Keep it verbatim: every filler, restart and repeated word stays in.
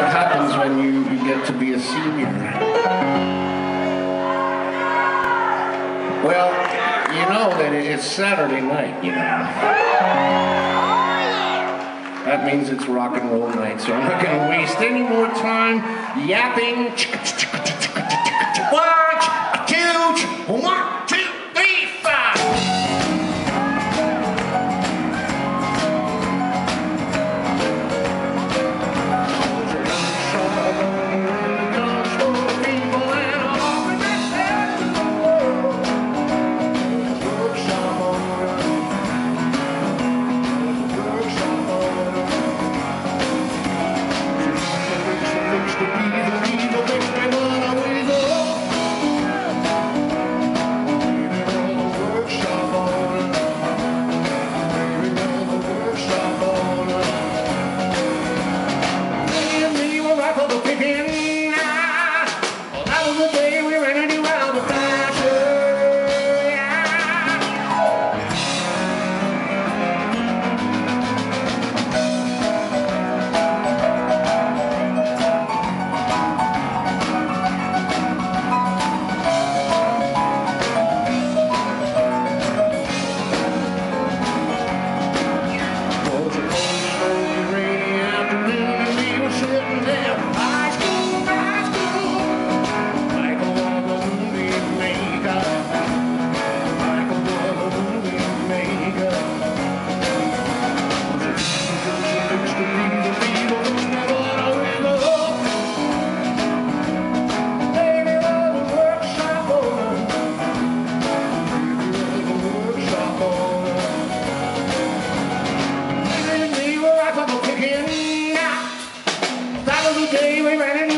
what happens when you, you get to be a senior. Well, you know that it's Saturday night, you know. That means it's rock and roll night, so I'm not going to waste any more time yapping. One, two, one, two, three, five. That was the day we ran into